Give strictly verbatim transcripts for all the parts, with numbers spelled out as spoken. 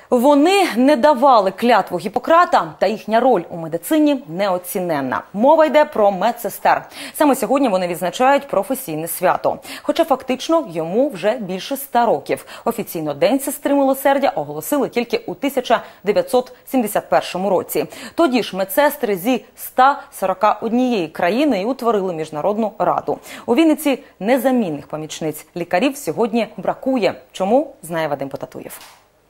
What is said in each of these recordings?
Вони не давали клятву Гіппократа, та їхня роль у медицині неоціненна. Мова йде про медсестер. Саме сьогодні вони відзначають професійне свято. Хоча фактично йому вже більше ста років. Офіційно День сестри милосердя оголосили тільки у тисяча дев'ятсот сімдесят першому році. Тоді ж медсестри зі ста сорока однієї країни і утворили Міжнародну раду. У Вінниці незамінних помічниць лікарів сьогодні бракує. Чому? Знає Вадим Потатуєв.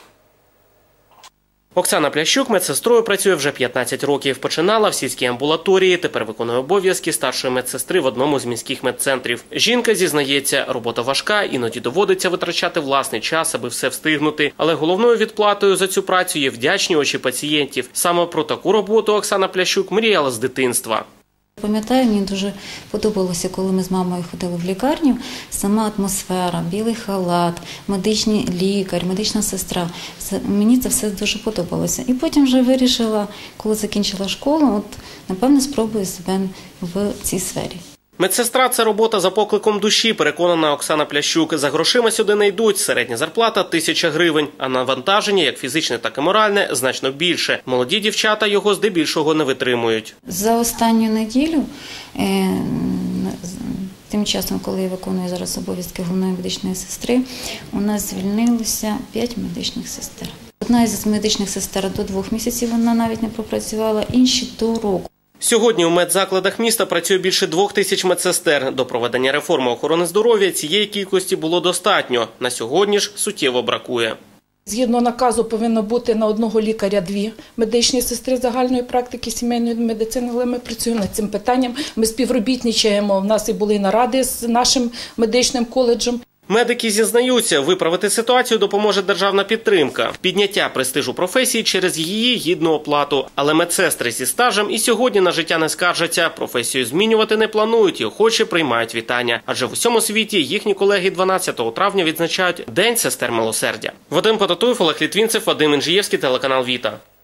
Оксана Плящук медсестрою працює вже п'ятнадцять років. Починала в сільській амбулаторії, тепер виконує обов'язки старшої медсестри в одному з міських медцентрів. Жінка зізнається, робота важка, іноді доводиться витрачати власний час, аби все встигнути. Але головною відплатою за цю працю є вдячні очі пацієнтів. Саме про таку роботу Оксана Плящук мріяла з дитинства. Пам'ятаю, мені дуже подобалося, коли ми з мамою ходили в лікарню, сама атмосфера, білий халат, медичний лікар, медична сестра. Мені це все дуже подобалося. І потім вже вирішила, коли закінчила школу, от, напевно, спробую себе в цій сфері. Медсестра – це робота за покликом душі, переконана Оксана Плящук. За грошима сюди не йдуть. Середня зарплата – тисяча гривень. А навантаження, як фізичне, так і моральне, значно більше. Молоді дівчата його здебільшого не витримують. За останню неділю, е, тим часом, коли я виконую зараз обов'язки головної медичної сестри, у нас звільнилося п'ять медичних сестер. Одна із медичних сестер до двох місяців вона навіть не пропрацювала, інші до року. Сьогодні у медзакладах міста працює більше двох тисяч медсестер. До проведення реформи охорони здоров'я цієї кількості було достатньо. На сьогодні ж суттєво бракує. Згідно наказу повинно бути на одного лікаря дві медичні сестри загальної практики сімейної медицини, але ми працюємо над цим питанням. Ми співробітничаємо, в нас і були наради з нашим медичним коледжем. Медики зізнаються, виправити ситуацію допоможе державна підтримка. Підняття престижу професії через її гідну оплату. Але медсестри зі стажем і сьогодні на життя не скаржаться. Професію змінювати не планують і охоче приймають вітання. Адже в усьому світі їхні колеги дванадцятого травня відзначають День сестер милосердя. Вадим Потатуєв, Олег Літвінцев, Вадим Інжиєвський, телеканал Віта.